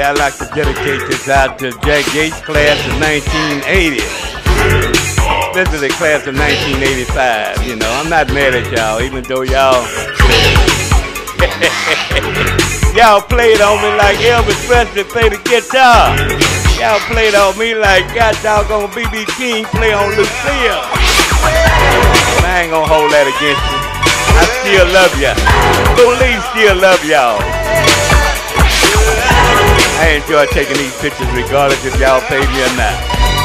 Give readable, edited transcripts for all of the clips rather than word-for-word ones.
I'd like to dedicate this out to Jack Yates, class of 1980. Especially the class of 1985. You know, I'm not mad at y'all, even though y'all y'all played on me like Elvis Presley played the guitar. Y'all played on me like God doggone B.B. King play on Lucille. But I ain't gonna hold that against you. I still love ya. Police still love y'all. I enjoy taking these pictures regardless if y'all pay me or not.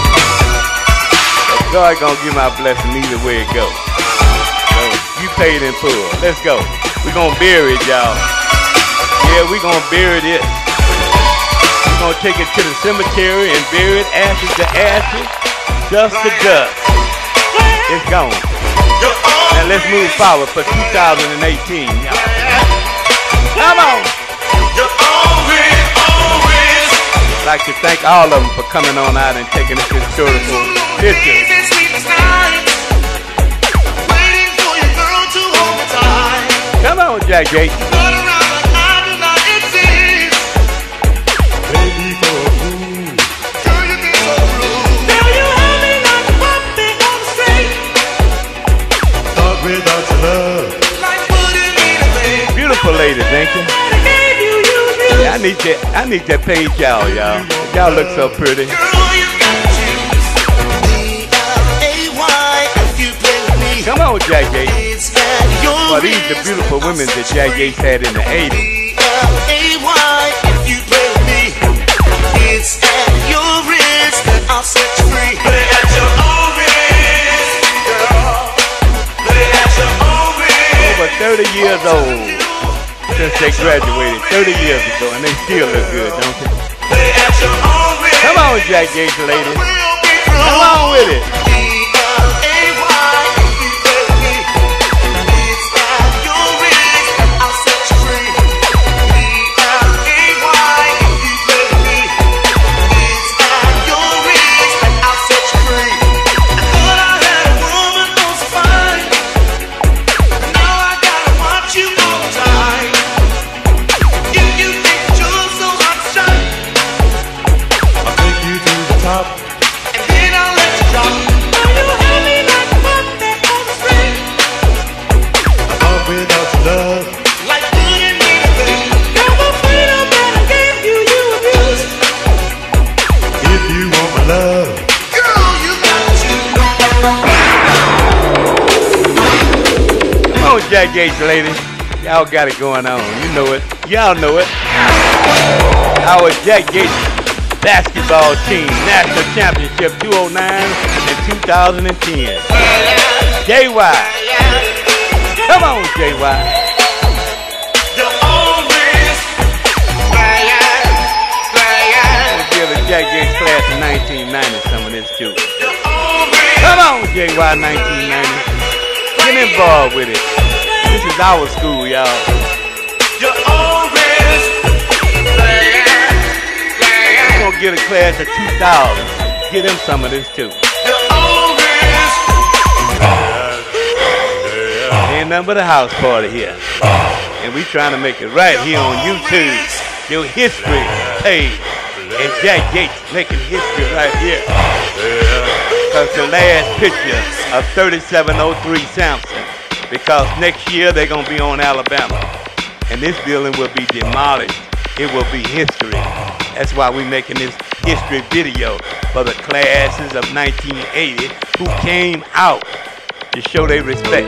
But God gonna give my blessing either way it goes. So you paid in full. Let's go. We gonna bury it, y'all. Yeah, we gonna bury this. We gonna take it to the cemetery and bury it ashes to ashes, dust to dust. It's gone. Now let's move forward for 2018, y'all. Come on. I'd like to thank all of them for coming on out and taking this historical picture. Come on, Jack Yates. Beautiful ladies, ain't you? Yeah, I need that page, y'all. Y'all look so pretty. Come on, Jack Yates. Well, these are the beautiful women that Jack Yates had in the 80s. Over 30 years old since they graduated, 30 years ago, and they still look good, don't they? Come on, Jack Yates, ladies. Come on with it. Jack Yates, ladies. Y'all got it going on. You know it. Y'all know it. Our Jack Yates basketball team, national championship 2009 and 2010. JY. Come on, JY. We'll give the Jack Yates class of 1990 some of this too. Come on, JY 1990. Get involved with it. This is our school, y'all. We're gonna get a class of 2000. Get them some of this too. Ain't nothing but a house party here. And we trying to make it right here on YouTube. Your history page. And Jack Yates making history right here. Because the last picture of 3703 Sampson. Because next year they're going to be on Alabama. And this building will be demolished. It will be history. That's why we're making this history video for the classes of 1980 who came out to show their respect.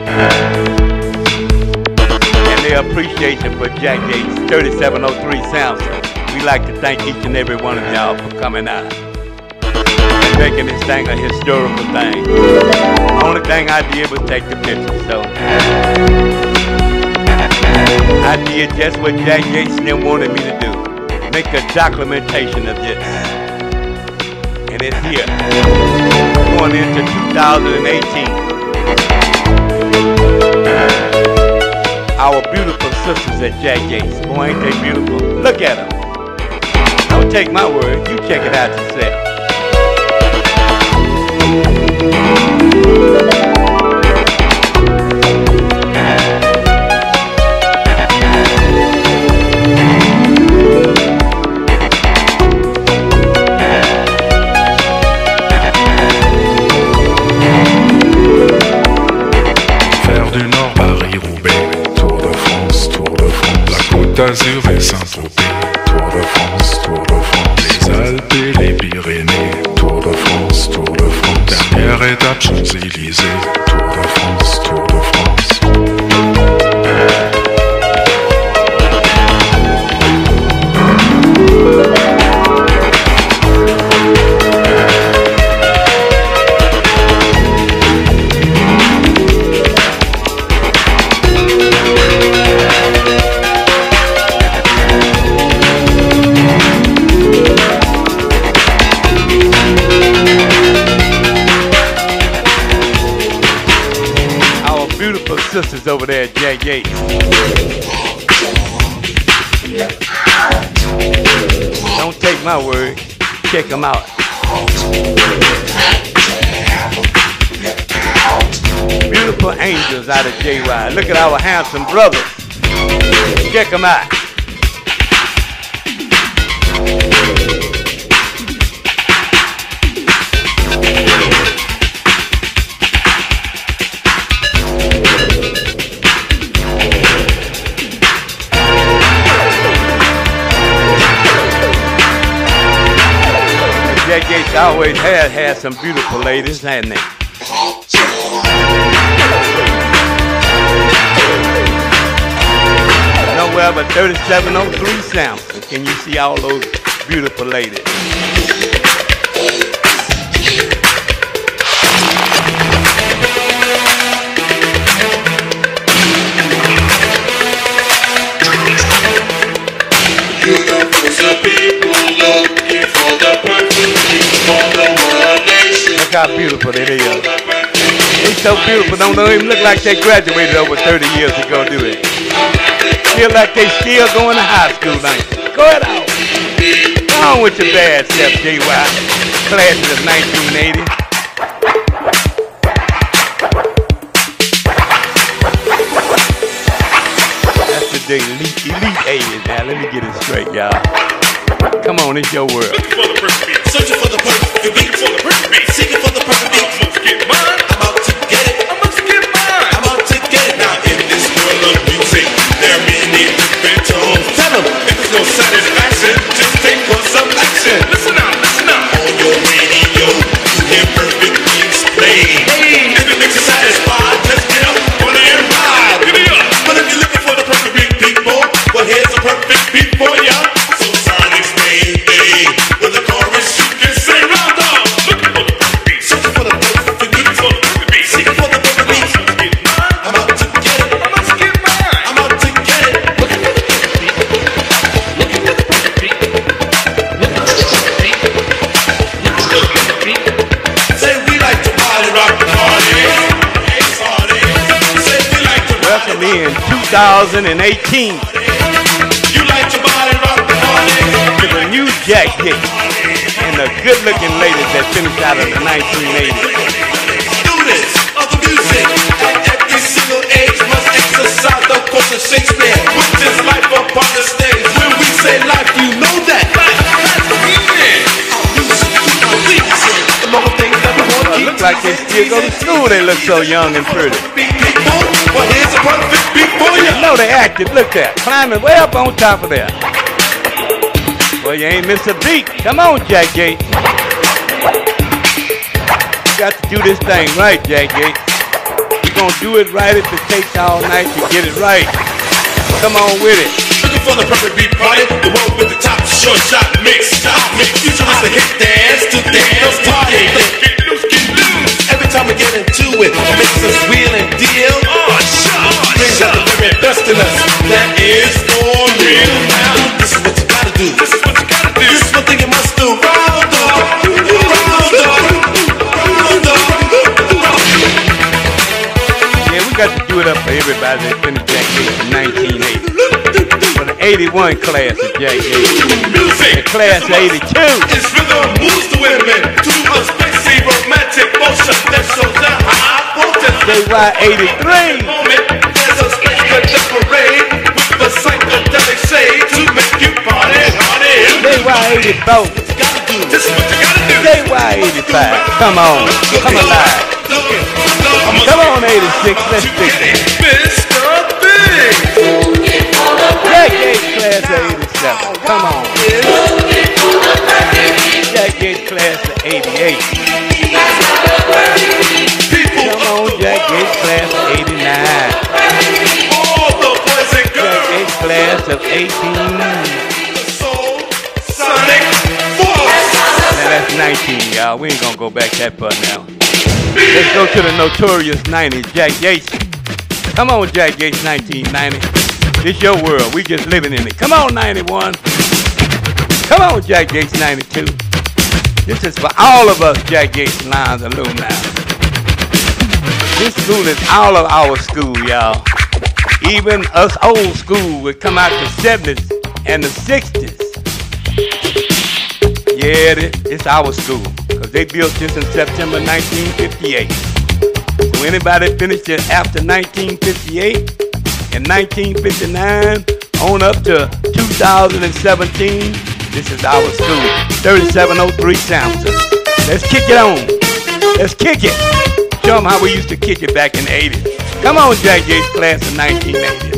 And their appreciation for Jack Yates, 3703 Sampson. We like to thank each and every one of y'all for coming out and making this thing a historical thing. The only thing I did was take the picture, so I did just what Jack Yates wanted me to do. Make a documentation of this. And it's here. Going into 2018. Our beautiful sisters at Jack Yates. Boy, ain't they beautiful. Look at them. Don't take my word. You check it out yourself. du Nord, Paris-Roubaix, Tour de France, la Côte d'Azur et Saint-Tropez, Tour de France, les Alpes et les Pyrénées, Tour de France, dernière étape Champs-Élysées, Tour de France. Sisters over there at Yates. Don't take my word, check them out. Beautiful angels out of JY. Look at our handsome brothers. Check them out. Yates always had some beautiful ladies, hadn't they? Nowhere but 3703 Samson can you see all those beautiful ladies. Look how beautiful they are. They so beautiful, don't even look like they graduated over 30 years ago, do they? Feel like they still going to high school, ain't they? Go ahead out. Go on with your bad self, JY. Class of 1980. That's the elite 80s now. Let me get it straight, y'all. Come on, it's your world. Looking for the perfect beat. Searching for the perfect beat. For the perfect beat. Seeking for the perfect beat. I'm out to get mine. I'm out to get it. I'm out to get mine. I'm out to get it. Now in this world of music, there are many different tones. Tell them if there's no satisfaction, just take on some action. Listen now, listen now. On your radio, you hear perfect beats play. Hey, if it makes you satisfied, let's get up on the air ride. Give it up. But if you're looking for the perfect beat, people, well here's a perfect beat for ya. In 2018 you like to body rock the party to the new Jack Yates and the good-looking ladies that finished out of the 1980s. Students of the music at every single age must exercise the course of Shakespeare, which is life upon the stage. When we say life, you know that life has meaning. Our music, the more things that we want to keep. Look like they still go to school. They look so young and pretty. Well, here's a perfect beat for you. You know they active. Look there, climbing way up on top of there. Well, you ain't missed a beat. Come on, Jack Yates. You got to do this thing right, Jack Yates. You're gonna do it right if it takes all night to get it right. Come on with it. Looking for the perfect beat party, the one with the top short shot mix. You just a hit dance to dance party. Get loose, get loose. Every time we get into it, it makes us wheel and deal. Brings out the very best in us. That is for real. Now, this is what you gotta do. This is what you gotta do. This is one thing you must do. Round up, round up, round up. Yeah, we got to do it up for everybody that finished Jack Yates in 1980. For the 81 class of Jack Yates. Music. The class of 82. It's rhythm moves the women to a spacey romantic motion that shows the high voltage. JY 83. There's a space to decorate with the psychedelic shade to make you party, party. JY 84. This is what you gotta do. JY 85. Come on. Come alive. Looking, Come on, 86, let's fix it. Mr. Big. Jack Yates class of 87. Come on. Jack Yates class of 88. Come on, Jack Yates class of 89. All the boys and Jack girls. Yates class of 18. Soul Sonic Force. Now that's 19, y'all. We ain't gonna go back that far now. Let's go to the notorious 90s, Jack Yates. Come on, Jack Yates, 1990. This your world. We just living in it. Come on, 91. Come on, Jack Yates, 92. This is for all of us, Jack Yates Lions alumni. This school is all of our school, y'all. Even us old school would come out the 70s and the 60s. Yeah, it's our school, because they built this in September 1958. So anybody finished it after 1958 and 1959 on up to 2017, this is our school, 3703 Samson. Let's kick it on. Let's kick it. Show them how we used to kick it back in the 80s. Come on, Jack Yates class of 1980s.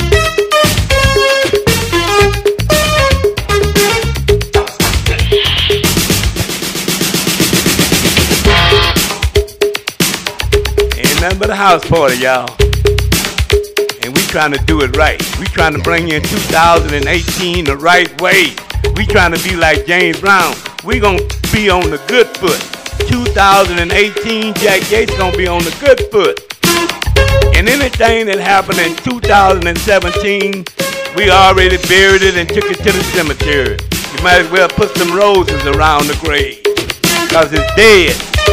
Nothing but a house party, y'all. And we trying to do it right. We trying to bring in 2018 the right way. We trying to be like James Brown. We gonna be on the good foot. 2018, Jack Yates gonna be on the good foot. And anything that happened in 2017, we already buried it and took it to the cemetery. You might as well put some roses around the grave, cause it's dead.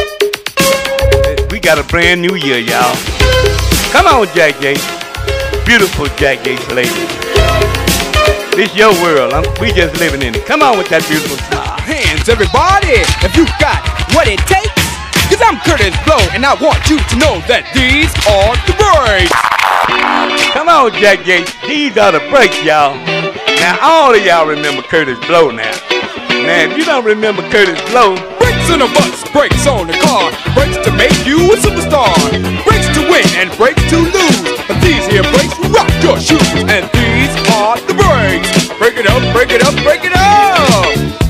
We got a brand new year, y'all. Come on, Jack Yates. Beautiful Jack Yates lady. This your world. We just living in it. Come on with that beautiful smile. Hands, everybody, if you got what it takes. Cause I'm Curtis Blow, and I want you to know that these are the breaks. Come on, Jack Yates. These are the breaks, y'all. Now, all of y'all remember Curtis Blow now. Now, if you don't remember Curtis Blow, Brakes on the bus, brakes on the car, brakes to make you a superstar, brakes to win and brakes to lose. But these here brakes rock your shoes, and these are the brakes. Break it up, break it up, break it up.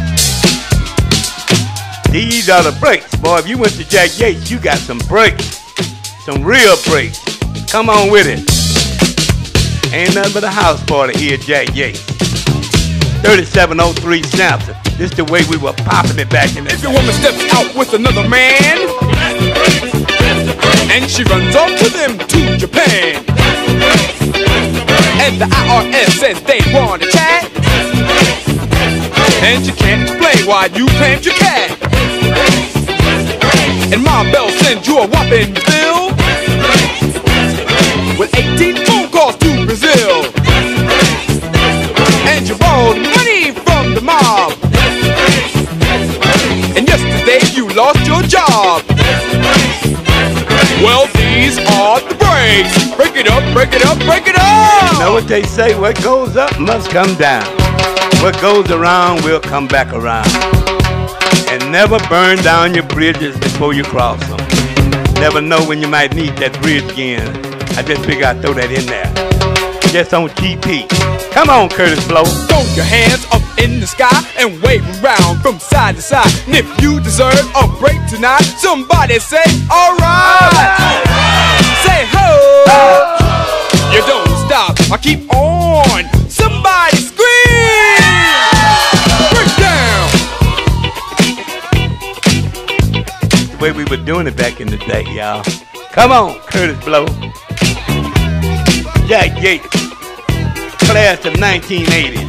these are the breaks. Boy, if you went to Jack Yates, you got some breaks. Some real breaks. Come on with it. Ain't nothing but a house party here at Jack Yates. 3703 Samson. This the way we were popping it back in the day. If your woman steps out with another man, and she runs off with him to Japan, and the IRS says they want to chat, and you can't explain why you claimed your cat, and Ma Bell sends you a whopping bill with 18 phone calls to Brazil, and you borrowed money from the mob, and yesterday you lost your job. Well, these are the breaks. Break it up, break it up, break it up. You know what they say, what goes up must come down. What goes around will come back around. And never burn down your bridges before you cross them. Never know when you might need that bridge again. I just figured I'd throw that in there. Just on GP. Come on, Curtis Blow. Throw your hands up in the sky and wave around from side to side. And if you deserve a break tonight, somebody say, alright. Say ho. You don't stop, I keep on. Somebody scream. Break down. The way we were doing it back in the day, y'all. Come on, Curtis Blow. Jack Yates, class of 1980s.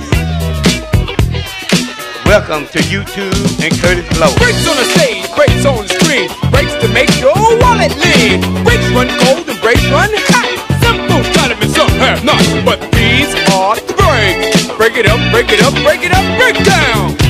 Welcome to YouTube and Curtis Blow. Breaks on the stage, breaks on the screen, breaks to make your wallet lean. Breaks run cold and breaks run hot. Some folks got them and some have not, but these are the breaks. Break it up, break it up, break it up, break down.